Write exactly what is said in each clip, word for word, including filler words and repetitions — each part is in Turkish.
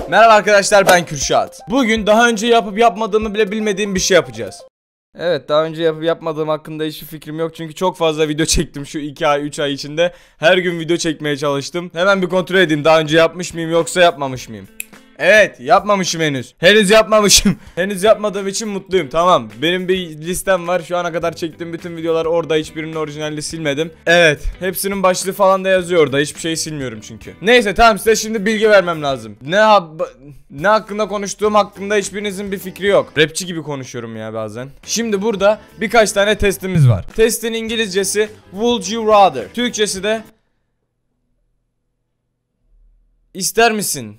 Merhaba arkadaşlar, ben Kürşat. Bugün daha önce yapıp yapmadığımı bile bilmediğim bir şey yapacağız. Evet, daha önce yapıp yapmadığım hakkında hiçbir fikrim yok. Çünkü çok fazla video çektim şu iki ay üç ay içinde. Her gün video çekmeye çalıştım. Hemen bir kontrol edeyim, daha önce yapmış mıyım yoksa yapmamış mıyım? Evet, yapmamışım henüz. Henüz yapmamışım. Henüz yapmadığım için mutluyum. Tamam, benim bir listem var. Şu ana kadar çektiğim bütün videolar orada. Hiçbirinin orijinalini silmedim. Evet, hepsinin başlığı falan da yazıyor orada. Hiçbir şey silmiyorum çünkü. Neyse, tamam, size şimdi bilgi vermem lazım. Ne ne hakkında konuştuğum hakkında hiçbirinizin bir fikri yok. Rapçi gibi konuşuyorum ya bazen. Şimdi burada birkaç tane testimiz var. Testin İngilizcesi Would you rather? Türkçesi de İster misin?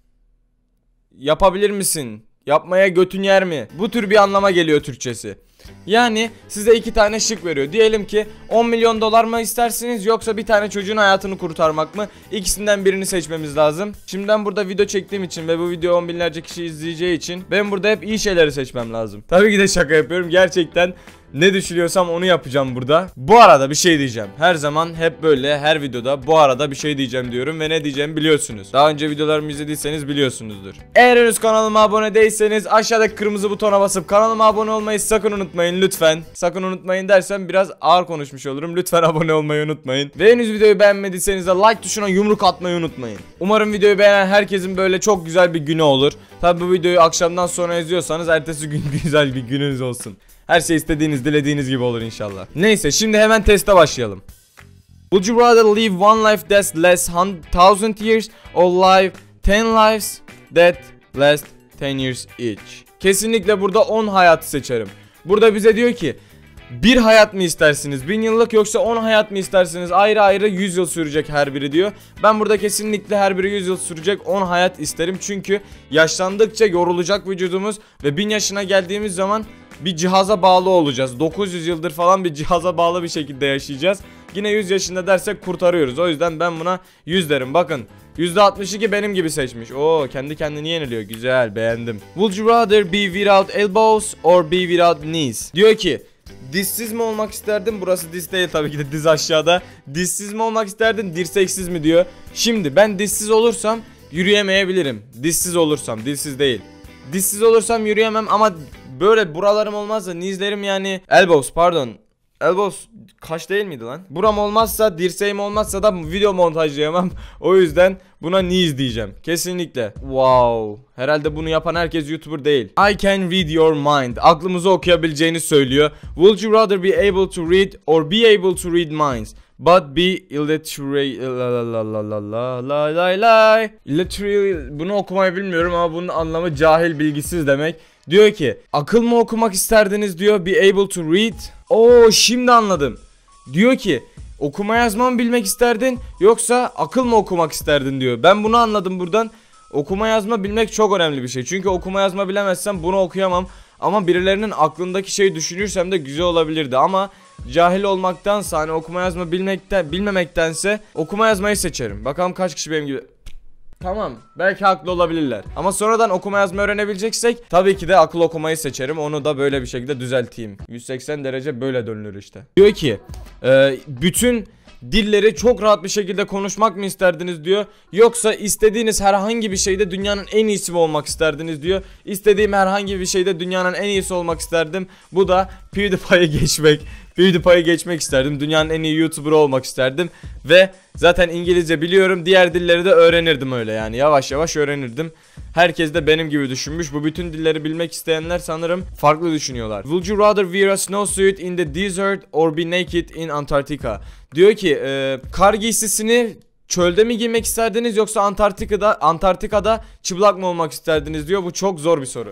Yapabilir misin? Yapmaya götün yer mi? Bu tür bir anlama geliyor Türkçesi. Yani size iki tane şık veriyor. Diyelim ki on milyon dolar mı istersiniz yoksa bir tane çocuğun hayatını kurtarmak mı? İkisinden birini seçmemiz lazım. Şimdiden burada video çektiğim için ve bu video on binlerce kişi izleyeceği için ben burada hep iyi şeyleri seçmem lazım. Tabii ki de şaka yapıyorum. Gerçekten ne düşünüyorsam onu yapacağım burada. Bu arada bir şey diyeceğim. Her zaman hep böyle her videoda bu arada bir şey diyeceğim diyorum ve ne diyeceğimi biliyorsunuz. Daha önce videolarımı izlediyseniz biliyorsunuzdur. Eğer henüz kanalıma abone değilseniz aşağıdaki kırmızı butona basıp kanalıma abone olmayı sakın unutmayın lütfen. Sakın unutmayın dersem biraz ağır konuşmuş olurum. Lütfen abone olmayı unutmayın. Ve henüz videoyu beğenmediyseniz de like tuşuna yumruk atmayı unutmayın. Umarım videoyu beğenen herkesin böyle çok güzel bir günü olur. Tabi bu videoyu akşamdan sonra izliyorsanız ertesi gün güzel bir gününüz olsun. Her şey istediğiniz, dilediğiniz gibi olur inşallah. Neyse, şimdi hemen teste başlayalım. Would you rather live one life that lasts one thousand years or live ten lives that last ten years each? Kesinlikle burada on hayatı seçerim. Burada bize diyor ki bir hayat mı istersiniz bin yıllık yoksa on hayat mı istersiniz ayrı ayrı yüz yıl sürecek her biri diyor. Ben burada kesinlikle her biri yüz yıl sürecek on hayat isterim. Çünkü yaşlandıkça yorulacak vücudumuz ve bin yaşına geldiğimiz zaman bir cihaza bağlı olacağız. dokuz yüz yıldır falan bir cihaza bağlı bir şekilde yaşayacağız. Yine yüz yaşında dersek kurtarıyoruz. O yüzden ben buna yüz derim. Bakın yüzde altmış iki benim gibi seçmiş. Oo, kendi kendini yeniliyor. Güzel, beğendim. Would you rather be without elbows or be without knees? Diyor ki dizsiz mi olmak isterdin? Burası diz değil tabii ki de, diz aşağıda. Dizsiz mi olmak isterdin, dirseksiz mi diyor. Şimdi ben dizsiz olursam yürüyemeyebilirim. Dizsiz olursam, dizsiz değil. Dizsiz olursam yürüyemem ama böyle buralarım olmazsa, knees'lerim yani elbows pardon. Elbows kaş değil miydi lan? Buram olmazsa, dirseğim olmazsa da video montajlayamam. O yüzden buna knees diyeceğim. Kesinlikle. Wow. Herhalde bunu yapan herkes YouTuber değil. I can read your mind. Aklımızı okuyabileceğini söylüyor. Would you rather be able to read or be able to read minds? But be illiterate. La la la la la la la la. Illiterate. Bunu okumayı bilmiyorum ama bunun anlamı cahil, bilgisiz demek. Diyor ki akıl mı okumak isterdiniz diyor, be able to read. Oo, şimdi anladım. Diyor ki okuma yazma mı bilmek isterdin yoksa akıl mı okumak isterdin diyor. Ben bunu anladım buradan. Okuma yazma bilmek çok önemli bir şey. Çünkü okuma yazma bilemezsem bunu okuyamam. Ama birilerinin aklındaki şeyi düşünürsem de güzel olabilirdi. Ama cahil olmaktansa, hani okuma yazma bilmekten, bilmemektense okuma yazmayı seçerim. Bakalım kaç kişi benim gibi. Tamam, belki haklı olabilirler. Ama sonradan okuma yazma öğrenebileceksek tabii ki de akıl okumayı seçerim. Onu da böyle bir şekilde düzelteyim. yüz seksen derece böyle dönülür işte. Diyor ki e, bütün dilleri çok rahat bir şekilde konuşmak mı isterdiniz diyor. Yoksa istediğiniz herhangi bir şeyde dünyanın en iyisi mi olmak isterdiniz diyor. İstediğim herhangi bir şeyde dünyanın en iyisi olmak isterdim. Bu da PewDiePie'yi geçmek. PewDiePie'yi geçmek isterdim. Dünyanın en iyi YouTuber olmak isterdim. Ve zaten İngilizce biliyorum. Diğer dilleri de öğrenirdim öyle yani. Yavaş yavaş öğrenirdim. Herkes de benim gibi düşünmüş. Bu bütün dilleri bilmek isteyenler sanırım farklı düşünüyorlar. Would you rather wear a snowsuit in the desert or be naked in Antarctica? Diyor ki e, kar giysisini çölde mi giymek isterdiniz yoksa Antarktika'da Antarktika'da çıplak mı olmak isterdiniz diyor. Bu çok zor bir soru.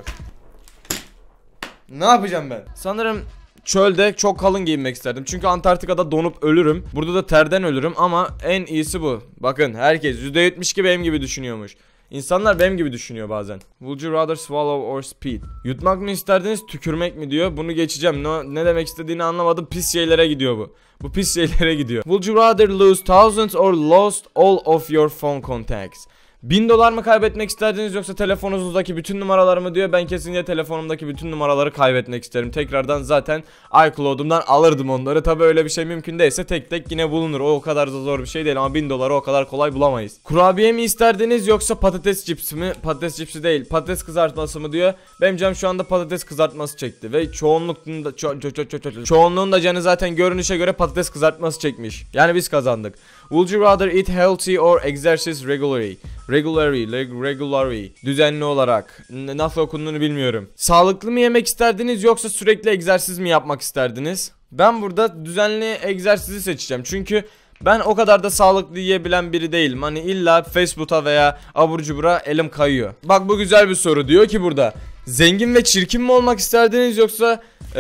Ne yapacağım ben? Sanırım çölde çok kalın giyinmek isterdim. Çünkü Antarktika'da donup ölürüm. Burada da terden ölürüm ama en iyisi bu. Bakın herkes yüzde yetmiş iki benim gibi düşünüyormuş. İnsanlar benim gibi düşünüyor bazen. Would you rather swallow or spit? Yutmak mı isterdiniz, tükürmek mi diyor. Bunu geçeceğim. No, ne demek istediğini anlamadım. Pis şeylere gidiyor bu. Bu pis şeylere gidiyor. Would you rather lose thousands or lost all of your phone contacts? bin dolar mı kaybetmek isterdiniz yoksa telefonunuzdaki bütün numaraları mı diyor. Ben kesinlikle telefonumdaki bütün numaraları kaybetmek isterim. Tekrardan zaten iCloud'umdan alırdım onları. Tabi öyle bir şey mümkün değilse tek tek yine bulunur. O, o kadar da zor bir şey değil ama bin doları o kadar kolay bulamayız. Kurabiye mi isterdiniz yoksa patates cipsi mi? Patates cipsi değil, patates kızartması mı diyor. Benim canım şu anda patates kızartması çekti ve çoğunluğunda ço ço ço ço ço çoğunluğun da canı zaten görünüşe göre patates kızartması çekmiş. Yani biz kazandık. Would you rather eat healthy or exercise regularly? Regularly, regularly. Düzenli olarak. N nasıl okunduğunu bilmiyorum. Sağlıklı mı yemek isterdiniz yoksa sürekli egzersiz mi yapmak isterdiniz? Ben burada düzenli egzersizi seçeceğim. Çünkü ben o kadar da sağlıklı yiyebilen biri değilim. Hani illa fast food'a veya abur cubura elim kayıyor. Bak bu güzel bir soru. Diyor ki burada, zengin ve çirkin mi olmak isterdiniz yoksa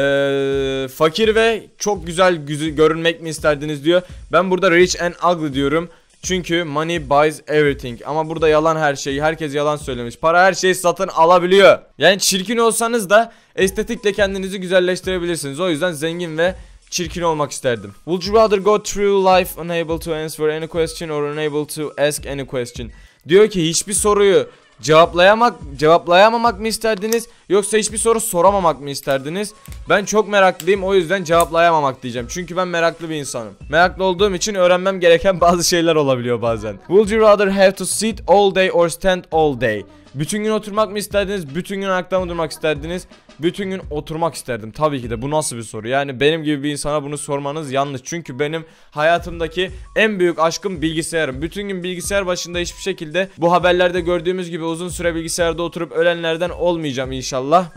ee, fakir ve çok güzel görünmek mi isterdiniz diyor. Ben burada rich and ugly diyorum. Çünkü money buys everything. Ama burada yalan her şeyi. Herkes yalan söylemiş. Para her şeyi satın alabiliyor. Yani çirkin olsanız da estetikle kendinizi güzelleştirebilirsiniz. O yüzden zengin ve çirkin olmak isterdim. Would you rather go through life unable to answer any question or unable to ask any question? Diyor ki hiçbir soruyu cevaplayamak, cevaplayamamak mı isterdiniz yoksa hiçbir soru soramamak mı isterdiniz? Ben çok meraklıyım, o yüzden cevaplayamamak diyeceğim. Çünkü ben meraklı bir insanım. Meraklı olduğum için öğrenmem gereken bazı şeyler olabiliyor bazen. Would you rather have to sit all day or stand all day? Bütün gün oturmak mı isterdiniz? Bütün gün ayakta mı durmak isterdiniz? Bütün gün oturmak isterdim. Tabii ki de, bu nasıl bir soru? Yani benim gibi bir insana bunu sormanız yanlış. Çünkü benim hayatımdaki en büyük aşkım bilgisayarım. Bütün gün bilgisayar başında hiçbir şekilde bu haberlerde gördüğümüz gibi uzun süre bilgisayarda oturup ölenlerden olmayacağım inşallah.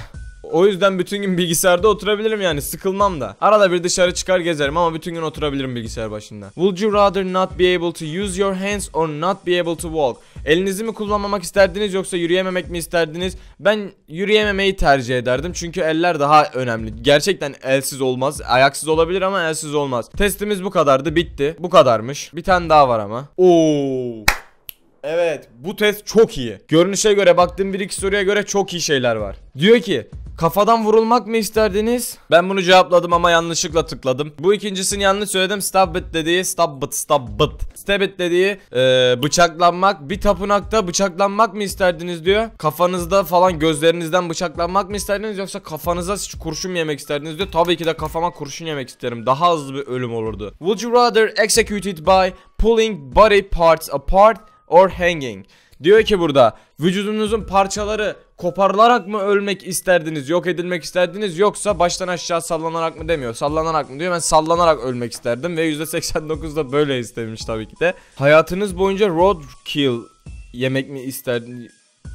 O yüzden bütün gün bilgisayarda oturabilirim, yani sıkılmam da. Arada bir dışarı çıkar gezerim ama bütün gün oturabilirim bilgisayar başında. Would you rather not be able to use your hands or not be able to walk? Elinizi mi kullanmamak isterdiniz yoksa yürüyememek mi isterdiniz? Ben yürüyememeyi tercih ederdim çünkü eller daha önemli. Gerçekten elsiz olmaz. Ayaksız olabilir ama elsiz olmaz. Testimiz bu kadardı, bitti. Bu kadarmış. Bir tane daha var ama. Oo. Evet, bu test çok iyi. Görünüşe göre, baktığım bir iki soruya göre çok iyi şeyler var. Diyor ki, kafadan vurulmak mı isterdiniz? Ben bunu cevapladım ama yanlışlıkla tıkladım. Bu ikincisini yanlış söyledim. Stab it dediği, stab it, stab it. Stab it dediği e, bıçaklanmak. Bir tapınakta bıçaklanmak mı isterdiniz diyor. Kafanızda falan, gözlerinizden bıçaklanmak mı isterdiniz yoksa kafanıza kurşun mu yemek isterdiniz diyor. Tabii ki de kafama kurşun yemek isterim. Daha hızlı bir ölüm olurdu. Would you rather executed by pulling body parts apart or hanging? Diyor ki burada, vücudunuzun parçaları koparılarak mı ölmek isterdiniz, yok edilmek isterdiniz yoksa baştan aşağı sallanarak mı demiyor. Sallanarak mı diyor. Ben sallanarak ölmek isterdim ve yüzde seksen dokuz da böyle istemiş tabii ki de. Hayatınız boyunca roadkill yemek mi isterdiniz?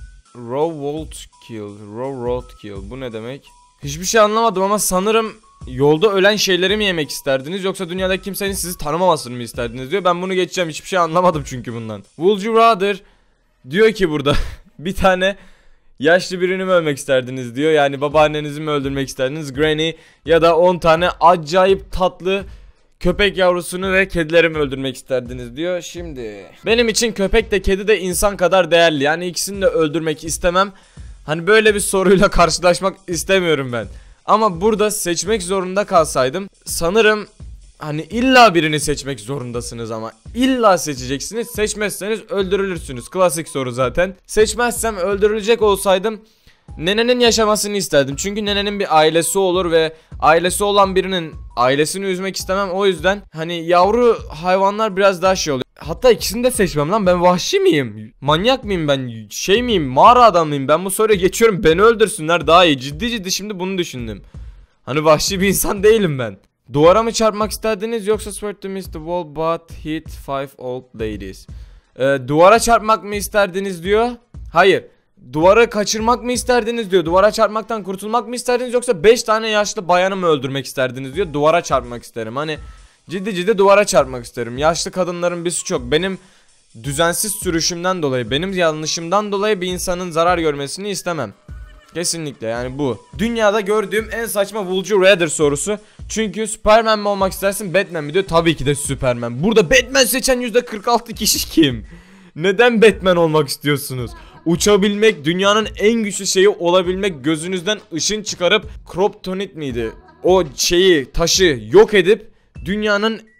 Roadkill, roadkill bu ne demek? Hiçbir şey anlamadım ama sanırım yolda ölen şeyleri mi yemek isterdiniz yoksa dünyada kimsenin sizi tanımamasını mı isterdiniz diyor. Ben bunu geçeceğim, hiçbir şey anlamadım çünkü bundan. Would you rather diyor ki burada bir tane yaşlı birini mi ölmek isterdiniz diyor. Yani babaannenizi mi öldürmek isterdiniz, granny, ya da on tane acayip tatlı köpek yavrusunu ve kedileri mi öldürmek isterdiniz diyor. Şimdi benim için köpek de kedi de insan kadar değerli. Yani ikisini de öldürmek istemem. Hani böyle bir soruyla karşılaşmak istemiyorum ben. Ama burada seçmek zorunda kalsaydım sanırım hani illa birini seçmek zorundasınız ama illa seçeceksiniz. Seçmezseniz öldürülürsünüz. Klasik soru zaten. Seçmezsem, öldürülecek olsaydım nenenin yaşamasını isterdim. Çünkü nenenin bir ailesi olur ve ailesi olan birinin ailesini üzmek istemem. O yüzden hani yavru hayvanlar biraz daha şey oluyor. Hatta ikisini de seçmem lan, ben vahşi miyim? Manyak mıyım ben? Şey miyim? Mağara adam mıyım? Ben bu soruya geçiyorum, beni öldürsünler daha iyi. Ciddi ciddi şimdi bunu düşündüm. Hani vahşi bir insan değilim ben. Duvara mı çarpmak isterdiniz yoksa swear to miss the wall but hit five old ladies? Ee, duvara çarpmak mı isterdiniz diyor. Hayır. Duvarı kaçırmak mı isterdiniz diyor. Duvara çarpmaktan kurtulmak mı isterdiniz yoksa beş tane yaşlı bayanı mı öldürmek isterdiniz diyor. Duvara çarpmak isterim. Hani ciddi ciddi duvara çarpmak isterim. Yaşlı kadınların bir suçu yok. Benim düzensiz sürüşümden dolayı, benim yanlışımdan dolayı bir insanın zarar görmesini istemem. Kesinlikle, yani bu. Dünyada gördüğüm en saçma would you rather sorusu. Çünkü Superman mi olmak istersin, Batman mi diyor. Tabii ki de Superman. Burada Batman seçen yüzde kırk altı kişi kim? Neden Batman olmak istiyorsunuz? Uçabilmek, dünyanın en güçlü şeyi olabilmek, gözünüzden ışın çıkarıp kryptonit miydi? O şeyi, taşı yok edip dünyanın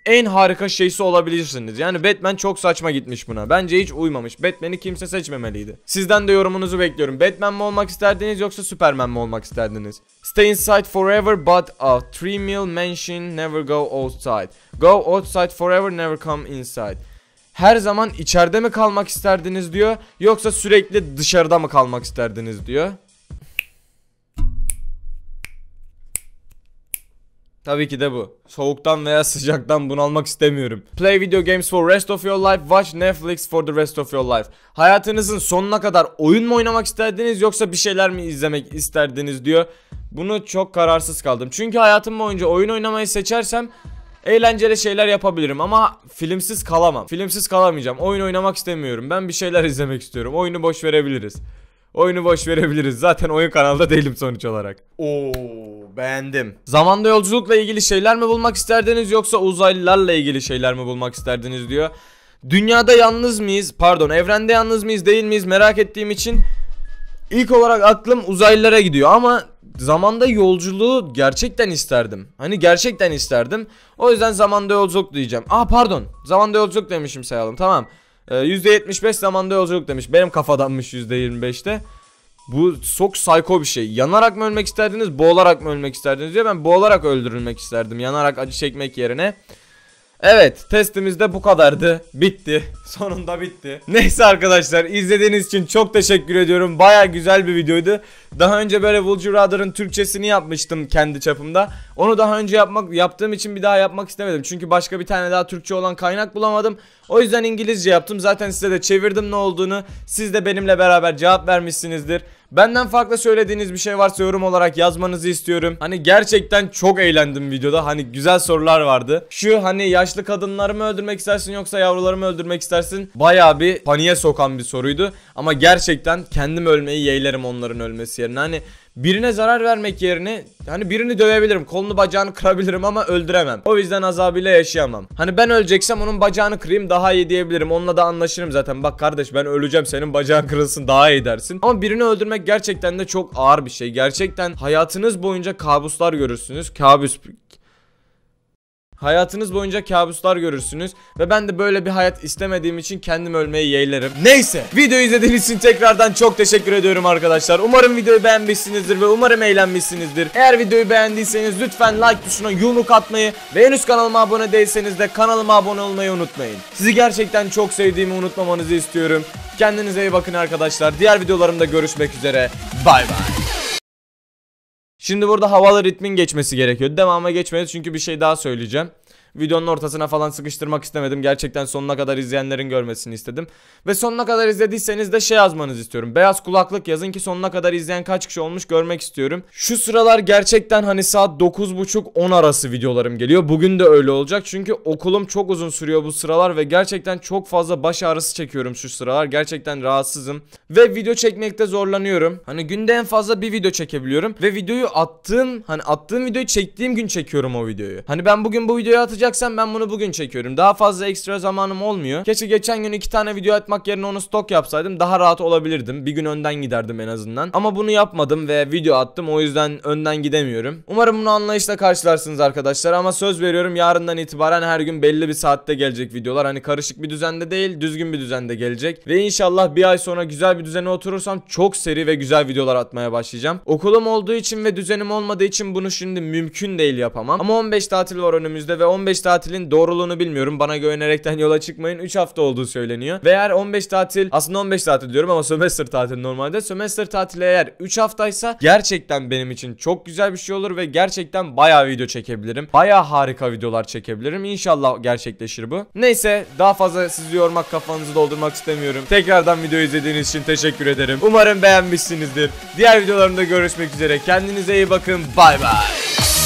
en harika şeysi olabilirsiniz. Yani Batman çok saçma gitmiş buna. Bence hiç uymamış. Batman'i kimse seçmemeliydi. Sizden de yorumunuzu bekliyorum. Batman mi olmak isterdiniz yoksa Superman mi olmak isterdiniz? Stay inside forever but a three mil mansion, never go outside. Go outside forever, never come inside. Her zaman içeride mi kalmak isterdiniz diyor, yoksa sürekli dışarıda mı kalmak isterdiniz diyor. Tabii ki de bu. Soğuktan veya sıcaktan bunalmak istemiyorum. Play video games for rest of your life, watch Netflix for the rest of your life. Hayatınızın sonuna kadar oyun mu oynamak isterdiniz yoksa bir şeyler mi izlemek isterdiniz diyor. Bunu çok kararsız kaldım. Çünkü hayatım boyunca oyun oynamayı seçersem eğlenceli şeyler yapabilirim ama filmsiz kalamam. Filmsiz kalamayacağım. Oyun oynamak istemiyorum. Ben bir şeyler izlemek istiyorum. Oyunu boş verebiliriz. Oyunu boş verebiliriz. Zaten oyun kanalda değilim sonuç olarak. Oo, beğendim. Zamanda yolculukla ilgili şeyler mi bulmak isterdiniz yoksa uzaylılarla ilgili şeyler mi bulmak isterdiniz diyor. Dünyada yalnız mıyız? Pardon, evrende yalnız mıyız değil miyiz merak ettiğim için ilk olarak aklım uzaylılara gidiyor ama zamanda yolculuğu gerçekten isterdim. Hani gerçekten isterdim. O yüzden zamanda yolculuk diyeceğim. Aa pardon. Zamanda yolculuk demişim, sayalım. Tamam. Ee, yüzde yetmiş beş zamanda yolculuk demiş. Benim kafadanmış yüzde yirmi beşte. Bu çok psycho bir şey. Yanarak mı ölmek isterdiniz, boğularak mı ölmek isterdiniz diyor. Ben boğularak öldürülmek isterdim. Yanarak acı çekmek yerine. Evet, testimiz de bu kadardı. Bitti. Sonunda bitti. Neyse arkadaşlar, izlediğiniz için çok teşekkür ediyorum. Baya güzel bir videoydu. Daha önce böyle Would You Rather'ın Türkçesini yapmıştım kendi çapımda. Onu daha önce yapmak yaptığım için bir daha yapmak istemedim. Çünkü başka bir tane daha Türkçe olan kaynak bulamadım. O yüzden İngilizce yaptım. Zaten size de çevirdim ne olduğunu. Siz de benimle beraber cevap vermişsinizdir. Benden farklı söylediğiniz bir şey varsa yorum olarak yazmanızı istiyorum. Hani gerçekten çok eğlendim videoda. Hani güzel sorular vardı. Şu hani yaşlı kadınları mı öldürmek istersin yoksa yavruları mı öldürmek istersin? Bayağı bir paniğe sokan bir soruydu. Ama gerçekten kendim ölmeyi yeğlerim onların ölmesi yerine. Hani birine zarar vermek yerine hani birini dövebilirim, kolunu bacağını kırabilirim ama öldüremem. O yüzden azabıyla yaşayamam. Hani ben öleceksem onun bacağını kırayım daha iyi diyebilirim. Onunla da anlaşırım zaten. Bak kardeş, ben öleceğim, senin bacağın kırılsın daha iyi dersin. Ama birini öldürmek gerçekten de çok ağır bir şey. Gerçekten hayatınız boyunca kabuslar görürsünüz. Kabus Hayatınız boyunca kabuslar görürsünüz. Ve ben de böyle bir hayat istemediğim için kendim ölmeyi yeğlerim. Neyse, videoyu izlediğiniz için tekrardan çok teşekkür ediyorum arkadaşlar. Umarım videoyu beğenmişsinizdir ve umarım eğlenmişsinizdir. Eğer videoyu beğendiyseniz lütfen like tuşuna yumruk atmayı ve henüz kanalıma abone değilseniz de kanalıma abone olmayı unutmayın. Sizi gerçekten çok sevdiğimi unutmamanızı istiyorum. Kendinize iyi bakın arkadaşlar. Diğer videolarımda görüşmek üzere. Bay bay. Şimdi burada havalı ritmin geçmesi gerekiyor. Devamına geçmedi çünkü bir şey daha söyleyeceğim. Videonun ortasına falan sıkıştırmak istemedim. Gerçekten sonuna kadar izleyenlerin görmesini istedim. Ve sonuna kadar izlediyseniz de şey yazmanızı istiyorum. Beyaz kulaklık yazın ki sonuna kadar izleyen kaç kişi olmuş görmek istiyorum. Şu sıralar gerçekten hani saat dokuz buçuk on arası videolarım geliyor. Bugün de öyle olacak. Çünkü okulum çok uzun sürüyor bu sıralar ve gerçekten çok fazla baş ağrısı çekiyorum şu sıralar. Gerçekten rahatsızım. Ve video çekmekte zorlanıyorum. Hani günde en fazla bir video çekebiliyorum. Ve videoyu attığım, hani attığım videoyu çektiğim gün çekiyorum o videoyu. Hani ben bugün bu videoyu atacağım. Ben bunu bugün çekiyorum. Daha fazla ekstra zamanım olmuyor. Keşke geçen gün iki tane video atmak yerine onu stok yapsaydım. Daha rahat olabilirdim. Bir gün önden giderdim en azından. Ama bunu yapmadım ve video attım. O yüzden önden gidemiyorum. Umarım bunu anlayışla karşılarsınız arkadaşlar. Ama söz veriyorum, yarından itibaren her gün belli bir saatte gelecek videolar. Hani karışık bir düzende değil, düzgün bir düzende gelecek. Ve inşallah bir ay sonra güzel bir düzene oturursam çok seri ve güzel videolar atmaya başlayacağım. Okulum olduğu için ve düzenim olmadığı için bunu şimdi mümkün değil yapamam. Ama on beş tatil var önümüzde ve on beş tatilin doğruluğunu bilmiyorum. Bana güvenerekten yola çıkmayın. üç hafta olduğu söyleniyor. Ve eğer on beş tatil, aslında on beş tatil diyorum ama sömestr tatil normalde. Sömestr tatili eğer üç haftaysa gerçekten benim için çok güzel bir şey olur ve gerçekten bayağı video çekebilirim. Bayağı harika videolar çekebilirim. İnşallah gerçekleşir bu. Neyse, daha fazla sizi yormak, kafanızı doldurmak istemiyorum. Tekrardan videoyu izlediğiniz için teşekkür ederim. Umarım beğenmişsinizdir. Diğer videolarımda görüşmek üzere. Kendinize iyi bakın. Bay bay.